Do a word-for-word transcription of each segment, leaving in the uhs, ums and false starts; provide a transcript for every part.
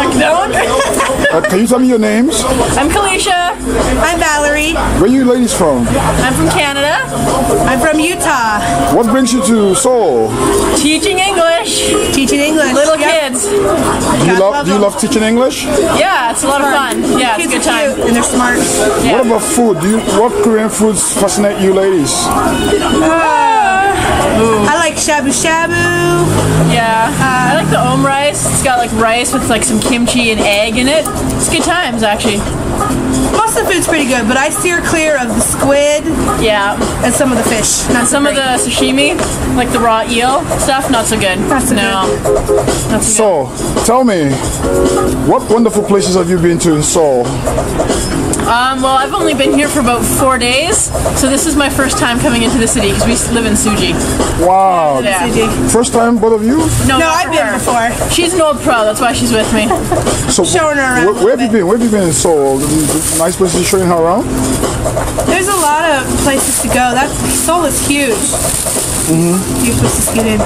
Don't. Uh, can you tell me your names? I'm Kalisha. I'm Valerie. Where are you ladies from? I'm from Canada. I'm from Utah. What brings you to Seoul? Teaching English. Teaching English. Little Yep. kids. Do you love Do you love teaching English? Yeah, it's a lot of fun. Yeah, it's a Kids good are time. cute and they're smart. Yeah. What about food? Do you What Korean foods fascinate you, ladies? I like shabu shabu. Yeah, I like the om rice. It's got like rice with like some kimchi and egg in it. It's good times actually. Most of the food's pretty good, but I steer clear of the squid Yeah, and some of the fish. Not and so some of great. the sashimi, like the raw eel stuff, not so good. Not so no. Not so So, tell me, what wonderful places have you been to in Seoul? good. Um, well, I've only been here for about four days, so this is my first time coming into the city because we live in Suji. Wow. Yeah. First time, both of you? No, No, not I've for been her. before. She's an old pro, that's why she's with me. So, Showing her around where, a little where have you bit. been? Where have you been in Seoul? Nice places showing her around? There's a lot of places to go. That Seoul is huge. Mm-hmm. Huge places to get in.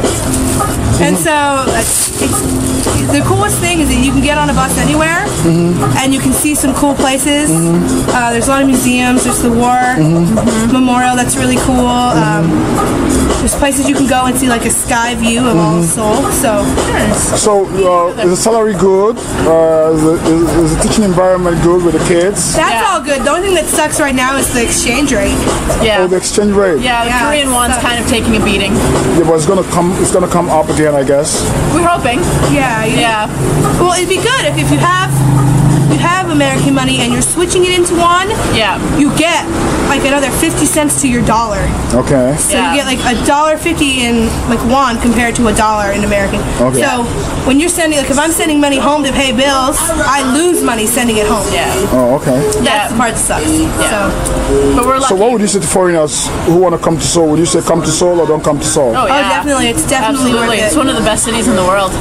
And so it's, it's the coolest thing is that you can get on a bus anywhere, Mm-hmm. and you can see some cool places. Uh, there's a lot of museums. There's the War Mm-hmm. Memorial. That's really cool. Um, there's places you can go and see like a sky view of all of Seoul. So So, uh, is the salary good? Uh, is, the, is, is the teaching environment good with the kids? that's Yeah. all good. The only thing that sucks right now is the exchange rate. Yeah. Oh, the exchange rate? Yeah, the Yeah, Korean one's so- kind of taking a beating. Yeah, but it's gonna come. It's gonna come up again, I guess. We're hoping. Yeah. you- Yeah. Well, it'd be good if, if you have you have American money and you're switching it into won, Yeah. you get like another fifty cents to your dollar. Okay. So Yeah. you get like a dollar fifty in like won compared to a dollar in American. Okay. So when you're sending, like if I'm sending money home to pay bills, I lose money sending it home. Yeah. Oh, okay. That's Yeah. the part that sucks. Yeah. So But we're lucky. So, what would you say to foreigners who want to come to Seoul? Would you say come to Seoul or don't come to Seoul? Oh, oh, yeah. definitely, it's definitely Absolutely. worth It's it. one of the best cities in the world.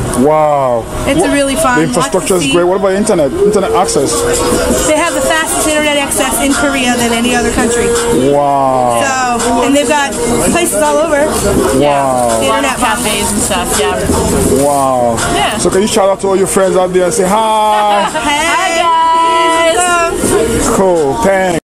Wow. It's a really fun. The infrastructure lots to is see. great. What about internet? Internet access? They have the fastest internet access in Korea than any other country. Wow. So, and they've got places all over. Wow. The A lot internet of cafes and stuff, yeah. Wow. Yeah. So, can you shout out to all your friends out there and say hi? Hey, Hi, guys! Um, Cool. Thanks.